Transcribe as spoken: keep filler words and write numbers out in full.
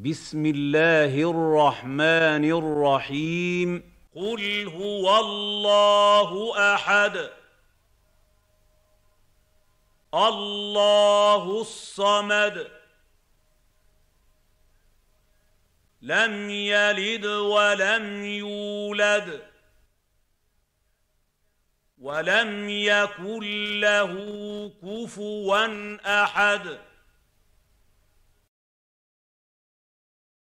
بسم الله الرحمن الرحيم قل هو الله أحد الله الصمد لم يلد ولم يولد ولم يكن له كفوا أحد